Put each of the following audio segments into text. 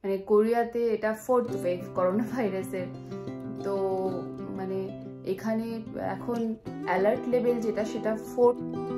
মানে কোরিয়াতে এটা 4th ওয়েভ করোনা ভাইরাসের। তো মানে এখানে এখন অ্যালার্ট লেভেল যেটা সেটা 4।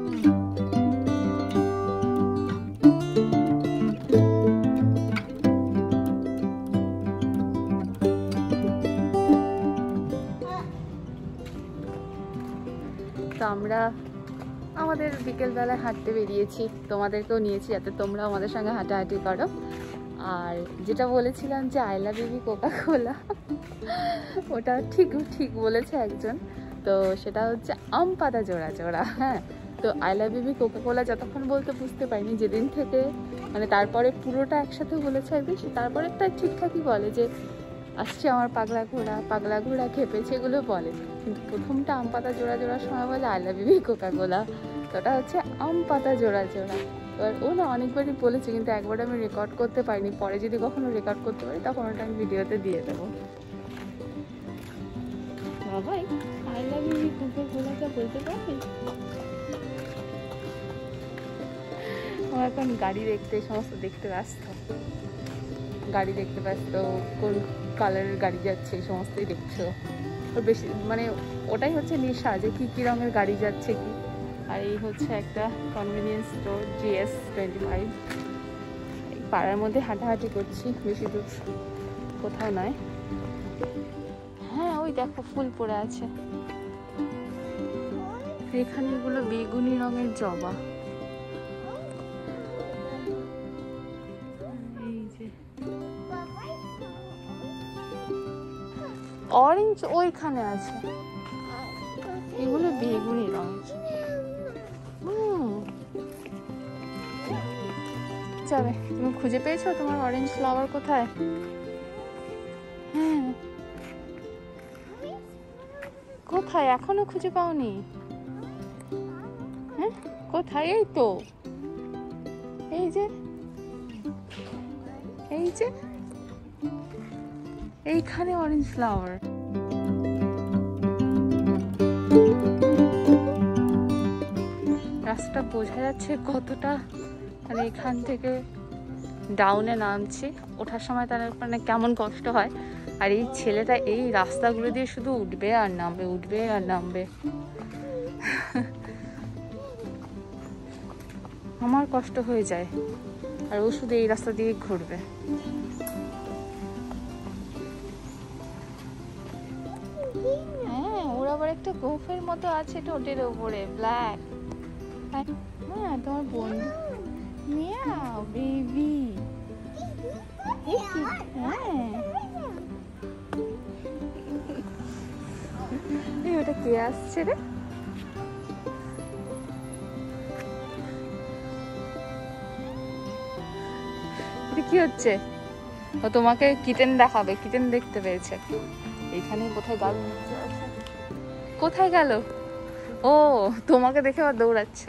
তো আমরা আমাদের বিকেলবেলায় হাঁটতে বেরিয়েছি, তোমাদেরকেও নিয়েছি যাতে তোমরা আমাদের সঙ্গে হাঁটাহাঁটি করো। আর যেটা বলেছিলাম যে I love baby Coca Cola, ওটা ঠিক বলেছে একজন। তো সেটা হচ্ছে আম পাতা জোড়া জোড়া। হ্যাঁ, তো I love baby Coca Cola যতক্ষণ বলতে বুঝতে পারিনি, যেদিন থেকে মানে তারপরে পুরোটা একসাথে বলেছে একদিন, তারপরে একটা ঠিকঠাকই বলে যে আসছে আমার পাগলা ঘোড়া খেপেছে, এগুলো বলে। কিন্তু প্রথমটা আম পাতা জোড়া জোড়ার সময় বলে I love baby Coca Cola, তো ওটা হচ্ছে আম পাতা জোড়া জোড়া। এবার ও না অনেকবারই বলেছে, কিন্তু একবার আমি রেকর্ড করতে পারিনি। পরে যদি কখনো রেকর্ড করতে পারি তখন ওটা আমি ভিডিওতে দিয়ে দেবো। Babai I love baby Coca কোলাটা বলতে পারবি? ও এখন গাড়ি দেখতে সমস্ত দেখতে ব্যস্ত, কোন কালারের গাড়ি যাচ্ছে এই সমস্তই দেখছো। ওর বেশি মানে ওটাই হচ্ছে নেশা, যে কি রঙের গাড়ি যাচ্ছে কি। আর এই হচ্ছে একটা কনভিনিয়েন্স স্টোর GS25। এই পাড়ার মধ্যে হাঁটাহাঁটি করছি, বেশি দূর কোথাও নয়। হ্যাঁ ওই দেখো ফুল পড়ে আছে এখানে, এগুলো বেগুনি রঙের জবা। অরেঞ্জ ওইখানে আছে, এগুলো বেগুনি রঙের। যাবে, তুমি খুঁজে পেয়েছো তোমার অরেঞ্জ ফ্লাওয়ার কোথায়? হ্যাঁ কোথায়, এখনো খুঁজে পাওনি? হ্যাঁ কোথায়? এই তো এই যে এইখানে অরেঞ্জ ফ্লাওয়ার। রাস্তাটা বোঝা যাচ্ছে কতটা, মানে এখান থেকে ডাউনে নামছি, ওঠার সময় তার মানে কেমন কষ্ট হয়। আর এই ছেলেটা এই রাস্তাগুলো দিয়ে শুধু উঠবে আর নামবে। আমার কষ্ট হয়ে যায়, আর ও শুধু এই রাস্তা দিয়ে ঘুরবে। হ্যাঁ ওর আবার একটা গোফের মতো আছে ঠোঁটের উপরে, ব্ল্যাক। হ্যাঁ তোমার বোন মিয়াও বেবি। হ্যাঁ ওটা কে আসছে রে? কি হচ্ছে? ও তোমাকে কিটেন দেখাবে, কিটেন দেখতে পেয়েছে। এইখানে কোথায় গাল কোথায় গেল? ও তোমাকে দেখে আবার দৌড়াচ্ছে।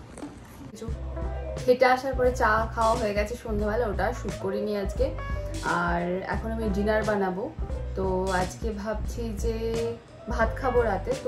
হেঁটে আসার পরে চা খাওয়া হয়ে গেছে সন্ধ্যাবেলা, ওটা শুট করিনি আজকে। আর এখন আমি ডিনার বানাবো। তো আজকে ভাবছি যে ভাত খাবো রাতে, তো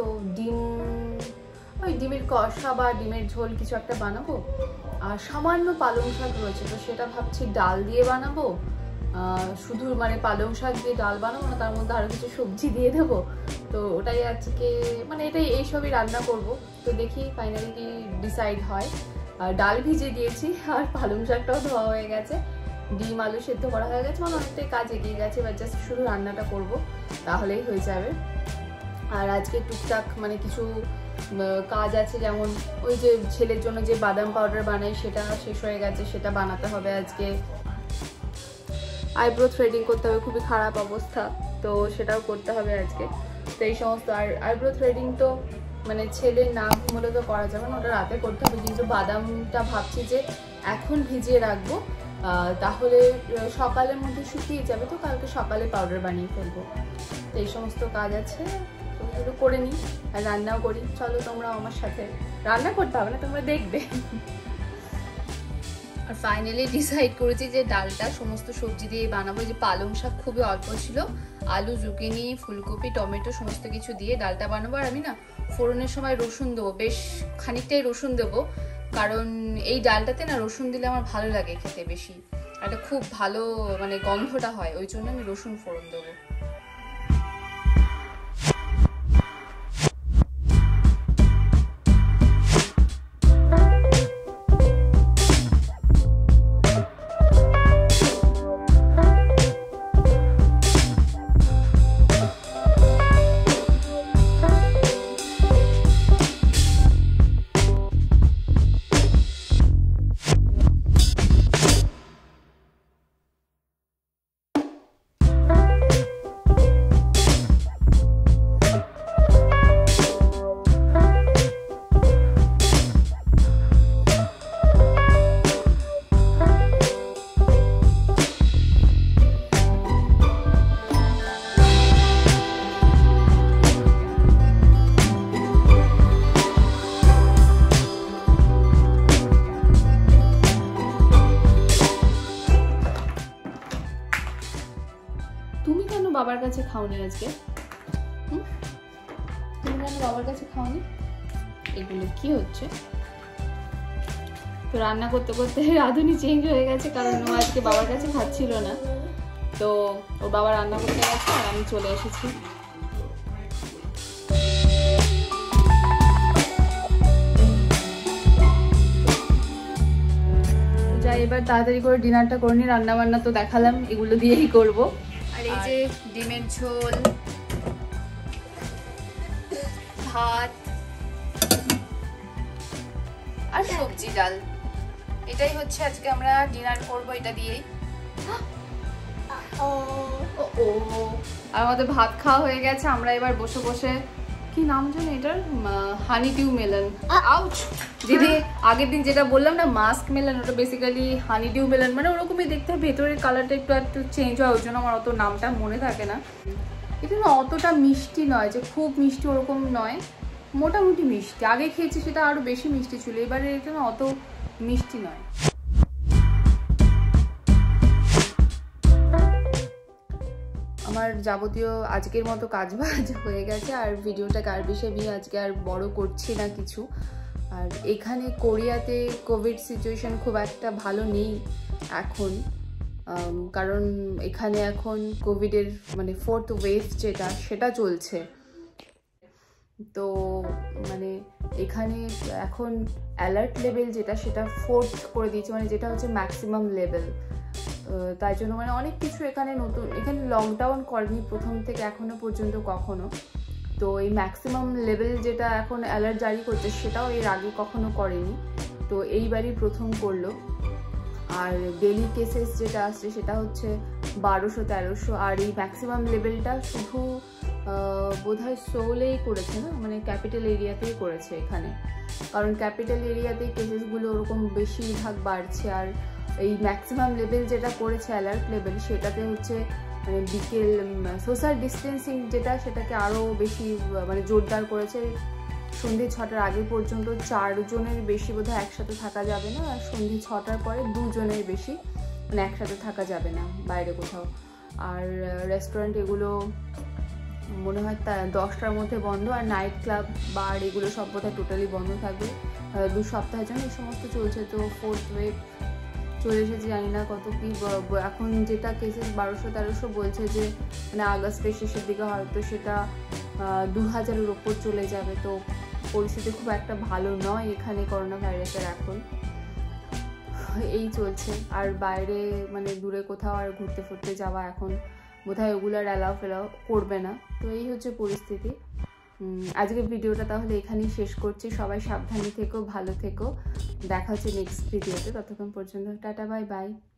ডিমের কষা বা ডিমের ঝোল কিছু একটা বানাবো। আর সামান্য পালং শাক রয়েছে, তো সেটা ভাবছি ডাল দিয়ে বানাবো। শুধু মানে পালং শাক দিয়ে ডাল বানাবো না, তার মধ্যে আরো কিছু সবজি দিয়ে দেবো। তো ওটাই আজকে মানে এইসবই রান্না করব। তো দেখি ফাইনালি কি ডিসাইড হয়। ডাল ভিজে দিয়েছি, আর পালং শাকটাও ধোয়া হয়ে গেছে, ডিম আলু সেদ্ধ করা হয়ে গেছে, মানে অনেকটাই কাজ এগিয়ে গেছে। এবার জাস্ট শুধু রান্নাটা করব, তাহলেই হয়ে যাবে। আর আজকে টুকটাক মানে কিছু কাজ আছে, যেমন ওই যে ছেলের জন্য যে বাদাম পাউডার বানাই সেটা শেষ হয়ে গেছে, সেটা বানাতে হবে আজকে। আইব্রো থ্রেডিং করতে হবে, খুবই খারাপ অবস্থা, তো সেটাও করতে হবে আজকে। তো এই সমস্ত, আর আইব্রো থ্রেডিং তো মানে ছেলের না ঘুমোলে তো করা যাবে না, ওটা রাতে করতে হবে। কিন্তু বাদামটা ভাবছি যে এখন ভিজিয়ে রাখবো, তাহলে সকালের মধ্যে শুকিয়ে যাবে, তো কালকে সকালে পাউডার বানিয়ে ফেলবো। তো এই সমস্ত কাজ আছে, ওগুলো করে নিই আর রান্নাও করি। চলো তোমরা আমার সাথে, রান্না করতে হবে না, তোমরা দেখবে। আর ফাইনালি ডিসাইড করেছি যে ডালটা সমস্ত সবজি দিয়ে বানাবো। যে পালং শাক খুবই অল্প ছিল, আলু, জুকিনি, ফুলকপি, টমেটো সমস্ত কিছু দিয়ে ডালটা বানাবো। আর আমি না ফোড়নের সময় রসুন দেবো, বেশ খানিকটাই রসুন দেবো, কারণ এই ডালটাতে না রসুন দিলে আমার ভালো লাগে খেতে বেশি, একটা খুব ভালো মানে গন্ধটা হয়, ওই জন্য আমি রসুন ফোড়ন দেবো। তুমি কেন বাবার কাছে খাওনি আজকে? তুমি কেন বাবার কাছে খাওনি? এগুলো কি হচ্ছে? তো রান্না করতে করতে রাঁধুনি চেঞ্জ হয়ে গেছে, কারণ ও আজকে বাবার কাছে খাচ্ছিল না, তো ওর বাবা রান্না করতে গেছে আর আমি চলে এসেছি। যাই এবার তাড়াতাড়ি করে ডিনারটা করে নি, রান্না বান্না তো দেখালাম, এগুলো দিয়েই করবো। আর এই যে ডিমের ঝোল, ভাত আর সবজি ডাল, এটাই হচ্ছে আজকে আমরা ডিনার করবো এটা দিয়েই। আর আমাদের ভাত খাওয়া হয়ে গেছে, আমরা এবার বসে বসে, কি নাম জানি এটার, হানি ডিউ মেলন, আউচ দিদি আগের দিন যেটা বললাম না মাস্ক মেলন, ওটা বেসিক্যালি হানি ডিউ মেলন, মানে ওরকমই দেখতে হয়, ভেতরের কালারটা একটু চেঞ্জ হয়, ওই জন্য আমার অত নামটা মনে থাকে না। এটা না অতটা মিষ্টি নয় যে খুব মিষ্টি ওরকম নয়, মোটামুটি মিষ্টি, আগে খেয়েছি সেটা আরো বেশি মিষ্টি ছিল, এবারে এটা না অত মিষ্টি নয়। আমার যাবতীয় আজকের মতো কাজ বাজ হয়ে গেছে, আর ভিডিওটা কার বিষয়ে নিয়ে আজকে আর বড় করছি না কিছু। আর এখানে কোরিয়াতে কোভিড সিচুয়েশন খুব একটা ভালো নেই এখন, কারণ এখানে এখন কোভিডের মানে 4th ওয়েভ যেটা সেটা চলছে, তো মানে এখানে এখন অ্যালার্ট লেভেল যেটা সেটা 4th করে দিয়েছে, মানে যেটা হচ্ছে ম্যাক্সিমাম লেভেল। তাই জন্য মানে অনেক কিছু এখানে নতুন, এখানে লকডাউন করেনি প্রথম থেকে এখনো পর্যন্ত কখনো, তো এই ম্যাক্সিমাম লেভেল যেটা এখন অ্যালার্ট জারি করছে সেটাও এর আগে কখনো করেনি, তো এইবারই প্রথম করলো। আর ডেলি কেসেস যেটা আসছে সেটা হচ্ছে 1200-1300, আর এই ম্যাক্সিমাম লেভেলটা শুধু বোধহয় সোলেই করেছে না, মানে ক্যাপিটাল এরিয়াতেই করেছে এখানে, কারণ ক্যাপিটাল এরিয়াতেই কেসেসগুলো ওরকম বেশিরভাগ বাড়ছে। আর এই ম্যাক্সিমাম লেভেল যেটা করেছে অ্যালার্ট লেভেল সেটাতে হচ্ছে মানে বিকেল সোশ্যাল ডিস্টেন্সিং যেটা সেটাকে আরও বেশি মানে জোরদার করেছে। সন্ধে 6টার আগে পর্যন্ত 4 জনের বেশি বোধহয় একসাথে থাকা যাবে না, আর সন্ধে 6টার পরে 2 জনের বেশি মানে একসাথে থাকা যাবে না বাইরে কোথাও। আর রেস্টুরেন্ট এগুলো মনে হয় 10টার মধ্যে বন্ধ, আর নাইট ক্লাব বার এগুলো সব বোধহয় টোটালি বন্ধ থাকবে 2 সপ্তাহের জন্য। এই সমস্ত চলছে, তো 4th ওয়েভ চলে এসেছে, জানি না কত কি। এখন যেটা কেসেস 1200-1300 বলছে যে মানে আগস্টের শেষের দিকে হয়তো সেটা 2000-এর ওপর চলে যাবে, তো পরিস্থিতি খুব একটা ভালো নয় এখানে করোনা ভাইরাসের এখন, এই চলছে। আর বাইরে মানে দূরে কোথাও আর ঘুরতে ফুরতে যাওয়া এখন বোধহয় ওগুলো আর অ্যালাউ ফেলাও করবে না, তো এই হচ্ছে পরিস্থিতি। আজকের ভিডিওটা তাহলে এখানেই শেষ করছি, সবাই সাবধানে থেকো, ভালো থেকো, দেখা হচ্ছে নেক্সট ভিডিওতে, ততক্ষণ পর্যন্ত টাটা বাই বাই।